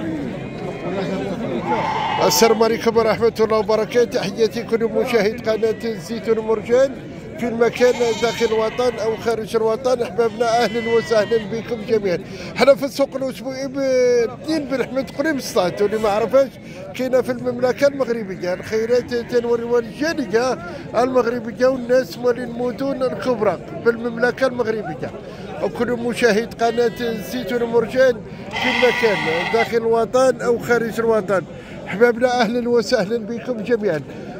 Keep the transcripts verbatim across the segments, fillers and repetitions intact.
السلام عليكم ورحمة الله وبركاته. تحياتي كل مشاهد قناة الزيتون مرجان في المكان داخل الوطن أو خارج الوطن. أحبابنا أهلا وسهلا بكم جميعا. حنا في السوق الأسبوعي باثنين بن حمد قريب سطات، واللي ما عرفاش كاينة في المملكة المغربية. الخيرات تنوريوها الجالية المغربية والناس مال المدن الكبرى بالمملكة المغربية، وكل مشاهد قناة الزيتون مرجان في المكان داخل الوطن أو خارج الوطن. أحبابنا أهلا وسهلا بكم جميعا.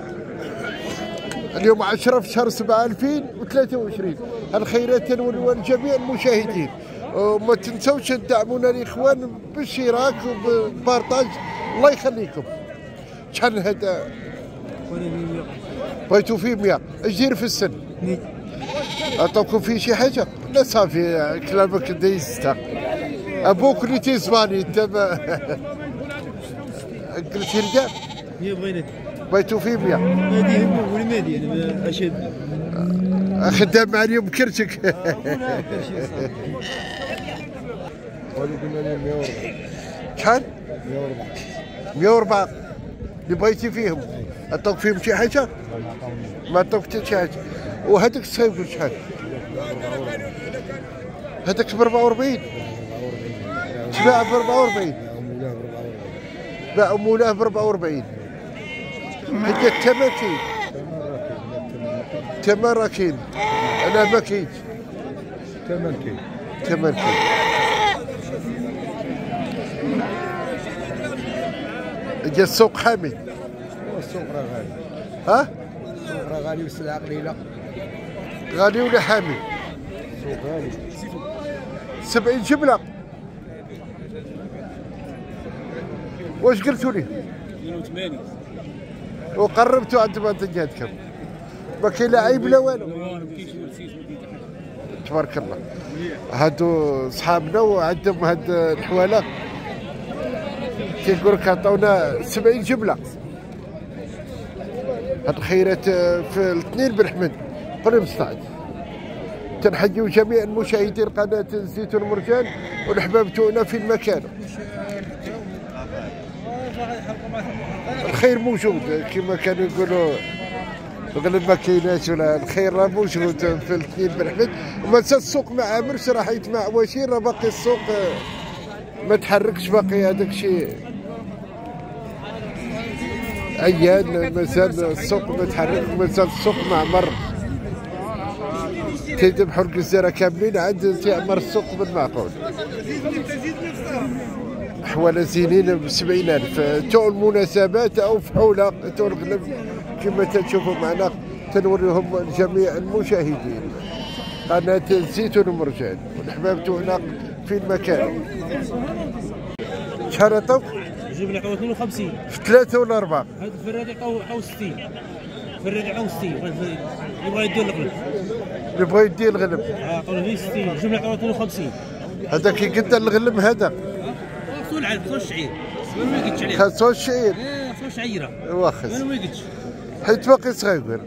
اليوم عشرة في شهر سبعة ألفين وثلاثة وعشرين. الخيرات تنولوا لجميع المشاهدين، وما تنسوش تدعمونا الإخوان بالاشتراك وبالبارطاج. الله يخليكم. شحال هذا؟ بغيتو فيه مية. اش داير في السن؟ عطاوكم فيه شي حاجة؟ لا صافي كلامك دايزتا. أبوك اللي تيزباني أنت قلتي رجع؟ مية بغينا. بغيتو فيه مية. مادي هو ولا مادي انا اشد. خدام مع اليوم كرتك. شحال؟ مية وأربعة. اللي بغيتي فيهم عطاوك فيهم شي حاجة؟ ما عطاوك حتى شي حاجة. وهذاك الصغير شحال؟ هذاك ب أربعة وأربعين. تباع ب أربعة وأربعين. باعوا مولاه ب أربعة وأربعين. هي التماكين تماراكين. انا ما كاينش تماكين تماكين. جا السوق حامي. السوق راه غالي. ها؟ السوق راه غالي والسلعه قليله. غالي ولا حامي؟ السوق غالي. سبعين جبله. واش قلتوا لي؟ اثنين وثمانين. وقربتوا عند منتجاتكم. ما كاين لا عيب لا والو. تبارك الله. هادو صحابنا وعندهم هاد الحواله كيقول لك عطاونا سبعين جبله. هاد الخيرات في الاثنين بن حمد قريب سطات. تنحيو جميع المشاهدين قناه الزيتون مرجان والحباب تونا في المكان. الخير موجود كما كانوا يقولوا، الغلب ما كايناش ولا الخير راه موجود في الاثنين بن حمد. وما تنسى السوق ما عامرش، راه حيت مع عواشير راه باقي السوق ما تحركش، باقي هذاك الشيء عيان، مازال السوق ما تحرك، مازال السوق معمر. تيذبحوا الجزيره كاملين عاد تيعمر السوق بالمعقول. حوالا زينين بسبعين ألف تو المناسبات أو فحولة تو الغلب كما تشوفوا معنا. تنوريهم لجميع المشاهدين قناة الزيتون مرجان والأحباب تونا في المكان. شحال عطاوك؟ جيب لي عطاو اثنين وخمسين. في ثلاثة ولا أربعة؟ هذا الفراد عطاو عطاو ستين. الفراد عطاو ستين. يبغى يدير الغلب. اللي بغا يدير الغلب. اه عطاو لي ستين. جيب لي عطاو اثنين وخمسين. هذا كي قد الغلب هذا؟ خصو العلف خصو الشعير. ما يقدش عليه. خاصو الشعير. ايه خصو شعيره. واخس. ما يقدش. حيت باقي صغير.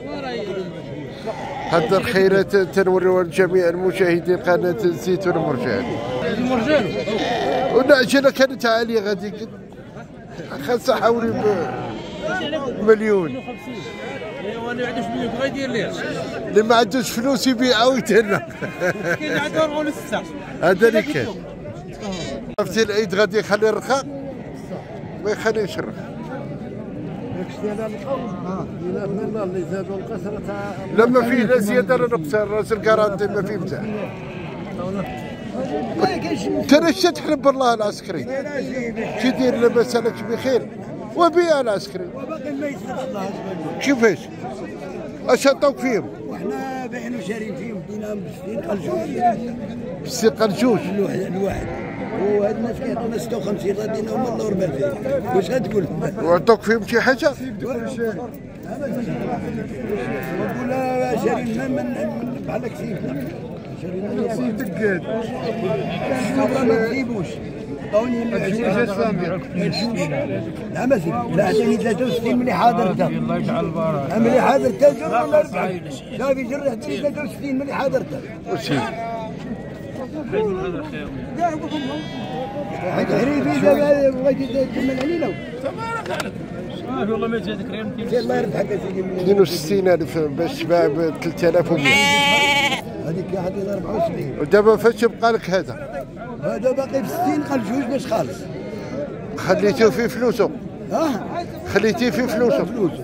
هذا الخيرات تنوريوها لجميع المشاهدين قناة الزيتون مرجان. المرجان. والعجلة كانت عالية غادي خاصها حوالي مليون. اللي ما عندوش مليون بغا يدير ليه. اللي ما عندوش فلوس يبيع ويتهنى. كاين عنده أربعة ولا ستة. هذا اللي كاين. عرفتي العيد غادي يخلي الرخاء ما يخليش الرخاء. اللي زادوا القسرة تاع لا ما فيه لا زياده لا نقص. راس الكارانتي ما فيه مزاح. ترى شت تحلب بالله العسكري كي دير لاباس عليك بخير وبيع العسكري. وباقي ما يسرق الله. كيفاش؟ اش عطاوك فيهم؟ وحنا بايعين وشارين فيهم ديناهم بستين قلجوج. بستين قلجوج الواحد الواحد. وهاد الناس كيعطونا ستة وخمسين راه ديناهم الله وربال فيه. واش غتقول؟ وعطاوك فيهم شي حاجه؟ ولا شارين من بحال كسيب. شارين كسيب دقات. ما تسيبوش. عطوني لا ما في. لا عطيني ثلاثة وستين ملي حاضرتها. الله يجعل البركه. ملي حاضرتها جر ولا ربع. صافي جر عطيني ثلاثة وستين ملي حاضرتها. وسير. هذا حريف اذا بغيت تكمل علينا صافي والله ما جا ذكرين الله يربحك يا سيدي. اثنين وستين ألف باش تباع ب ثلاثة آلاف ومئة. هذيك عطينا أربعة وسبعين. ودابا فاش بقى لك هذا؟ هذا باقي ب ستين قال جوج باش خالص. خليتيه في فلوسه؟ ها؟ خليتيه في فلوسه؟ فلوسه.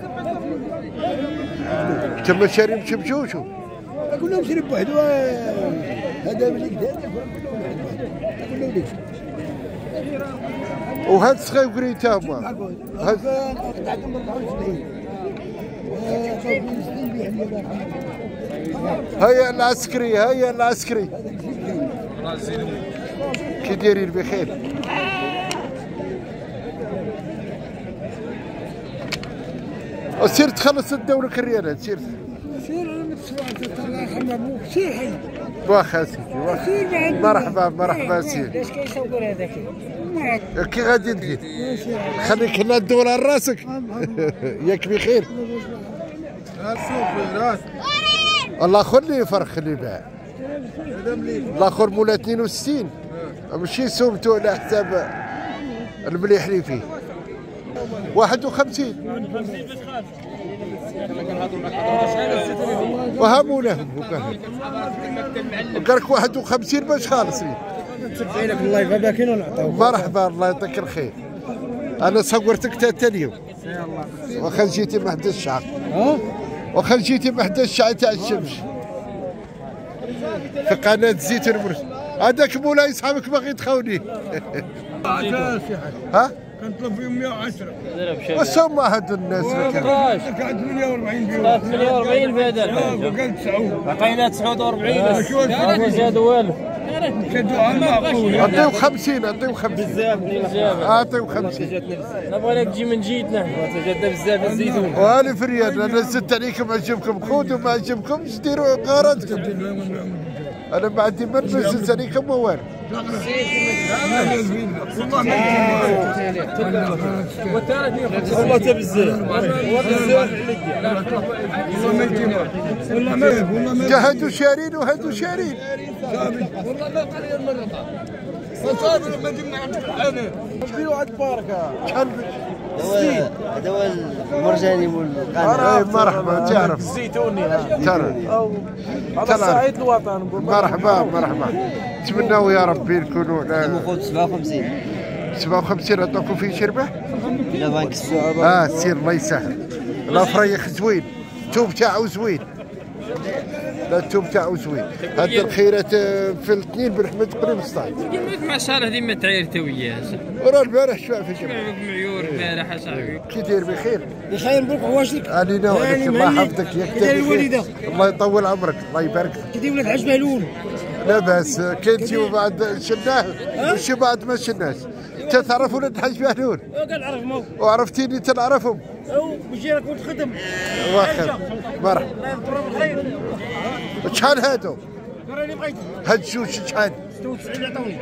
تما شاري بشبشوشو؟ كلهم شري بوحدو هذا ملي كدا كلهم ليش. وهاد الصغير تا هما هاد قطعتهم أربعة وسبعين. هيا العسكري هيا العسكري كي دايرين بخير؟ سير تخلص الدورة الريالات سير سير الله يرحم ابوك سير حي واخا سيدي واخا مرحبا مرحبا سير اش كيصور هذاك كي غادي ندير خليك هنا الدور على راسك ياك بخير الاخر اللي يفرخ اللي باع الاخر مولا اثنين وستين ماشي سومتو على حساب المليح اللي فيه واحد وخمسين وها مولاهم وقال لك واحد وخمسين باش خالصين نتبع لك اللايف هذا كاين ونعطيوك مرحبا الله يعطيك الخير انا صورتك حتى اليوم واخا جيتي ما حدا الشعر ها واخا جيتي ما حدا الشعر تاع الشمس في قناه زيت المرش هذاك مولاي صحابك باغي تخونيه ها كنطلب فيهم مئة وعشرة واش هما هاد الناس قاعد ثمانية وأربعين فيهم ثمانية وأربعين في هذا قال تسعة عطينا تسعة وأربعين ما زادوا والو شدوا على معقول عطيو خمسين عطيو خمسين بزاف بزاف عطيو خمسين نبغي لك تجي من جيتنا تجدد بزاف الزيتون وهالي في الرياض انا زدت عليكم عجبكم خذوا ما عجبكمش ديروا قاراتكم انا ما عندي ما نزلت عليكم والو والله تا بزاف والله هادو شارين وهادو شارين والله ما قليل مرة صابر لما جبنا عند الحانة نبيو عند باركة شحال هذا هو المرجاني والقناة. اي مرحبا تعرف الزيتوني تعرف هذا صعيد الوطن مرحبا مرحبا نتمناو يا ربي نكونوا المفروض سبعة وخمسين. سبعة وخمسين عطاكم فيه شربه؟ لا بانك اه سير الله يسهل الافريخ زوين الثوب تاعو زوين لا الثوب تاعو زوين هاد الخيرات في الاثنين بالحمد قريب سطايت ما شاء الله ديما تعيرت وياه ورا البارح شويه في الجمعه معيور البارح اصاحبي كي داير بخير؟ بخير بروك عواشك علينا وعليك الله يحفظك ياك الوالده الله يطول عمرك الله يبارك فيك كي ولاد عجبه لون لا باس كنتي وبعد شناه وشي بعد ما شناش انت تعرف ولاد الحاج بهلول قال عرفهم وعرفتيني تنعرفهم او بجي راك تخدم واخا مرحبا الله يذكرهم بالخير شحال هادو؟ راني بغيت هاد الجوج شحال؟ ستة وتسعين عطاوني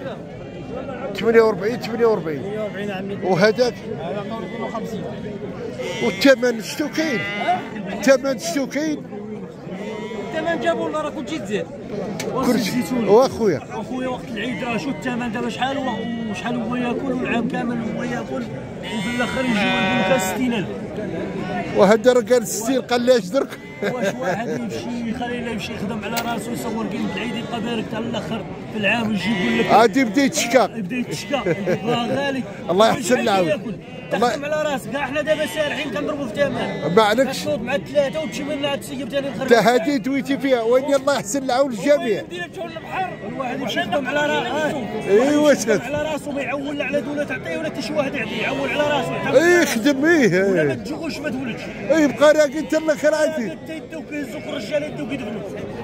ثمانية وأربعين ثمانية وأربعين ثمانية وأربعين عمي وهذاك هذا قول اثنين وخمسين والثمن شتو كاين؟ الثمن شتو كاين؟ الثمن جابوا لنا راه كلشي تزاد كلشي واخويا اخويا وقت العيد شو الثمن دابا شحال وشحال هو ياكل والعام كامل هو ياكل وفي الاخر يجيو يقول لك ستين ألف وهذا راه قال ستين قال لي اش درك واش واحد يمشي يخلي يمشي يخدم على راسو يصور قيمة العيد يبقى بارك حتى الاخر في العام يجي يقول لك عادي بدا يتشكى يبدا يتشكى يبغى غالي الله يحسن العون تخدم على راسك كاع حنا دابا سارحين كنضربوا في ثمن ما عليكش تنوض مع ثلاثه وتمشي من عاد تسيب ثاني انت هادي دويتي فيها وين الله يحسن العون للجميع ندير تشون البحر الواحد يمشي يخدم على راسه ايوا على راسه ما يعول على دوله تعطيه ولا حتى شي واحد يعطيه يعول على راسه اي خدم ايه ولا ما تجوعش ما تولدش اي بقى راقي انت الله خير عافيك انت يدوك يهزوك الرجال يدوك يدفنوك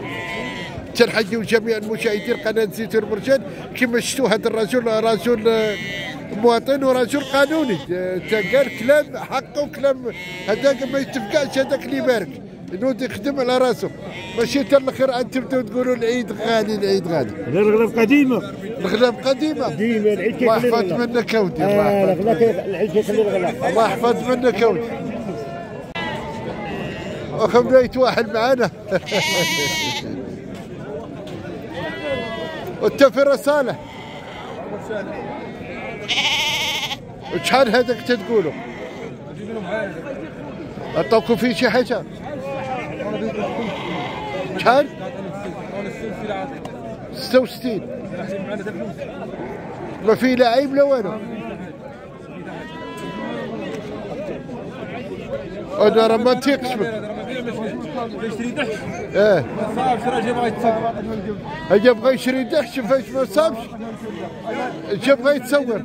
تنحيو جميع المشاهدين قناه زيت المرجان كما شفتوا هذا الرجل رجل مواطن ورجل قانوني قال كلام حقه وكلام هذاك ما يتفقعش هذاك اللي يبارك ينوض يخدم على راسه ماشي حتى الاخر عاد تبداو تقولوا العيد غالي العيد غالي الغلاب قديمه الغلام قديمه قديمه العيد الله يحفظ منك اودي الله يحفظ العيد كيخلي الغلاب الله يحفظ منك اودي واخا بدا يتواحد معانا وانت في رساله شحال هذاك تتقولوا؟ عطاوكم فيه شي حاجه؟ شحال؟ ستة وستين. ما فيه لا عيب لا والو. انا راه ما نثيقش بك. اه هجا بغا يشري دحش فاش ما صابش جا بغا يتصور.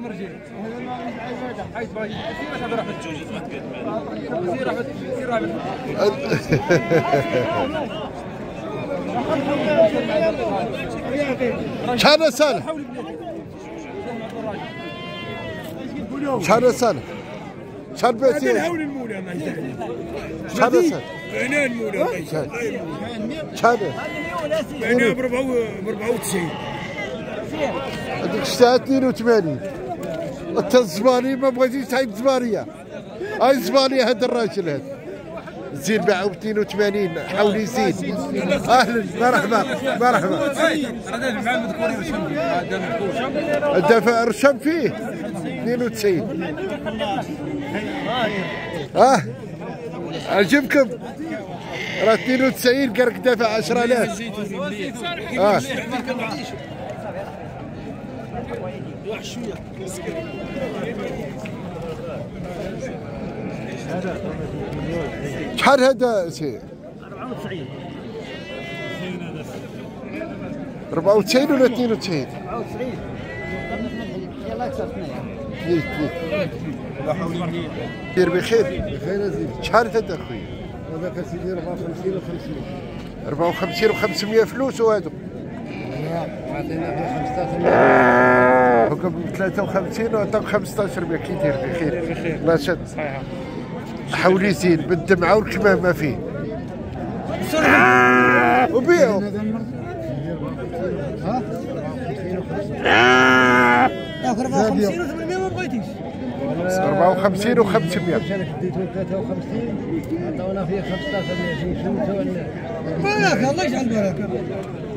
شحال صالح؟ شحال صالح؟ شحال بعتي؟ شحال صالح؟ انا المولى شحال؟ انا ب أربعة وتسعين. هذيك الساعة اثنين وثمانين. انت الزبالي ما بغيتيش تعيط زبالية. هاي الزبالية هذا الراجل هذا. زين باعوا ب اثنين وثمانين حاول يزيد. اهلا مرحبا مرحبا. الدفع رشم فيه اثنين وتسعين. اه عجبكم؟ راه اثنين وتسعين قالك دافع عشرة آلاف. اه شحال هذا سي؟ أربعة وتسعين. أربعة وتسعين ولا اثنين وتسعين؟ أربعة وتسعين. يلا اكثر اثنين اثنين. دير بخير. بخير ازيد. شحال هذا اخويا؟ هذاك سيدي أربعة وخمسين و خمسمية. أربعة وخمسين و خمسمية فلوس وهذو؟ عطينا فيه خمسطاش مية. حكم ثلاثة وخمسين وعطاك خمسطاش مية. كي دير بخير؟ بخير. لا شد. صحيحة. حاول يزيد بالدمعة والكمام ما فيه. وبيعوا. ها؟ أربعة وخمسين و ثمانمية ما بغيتيش. أربعة وخمسين و خمسمية. ديتو ثلاثة وخمسين عطاونا فيه خمسطاش مية. شنو سوى لنا؟ بركة الله يجعل بركة.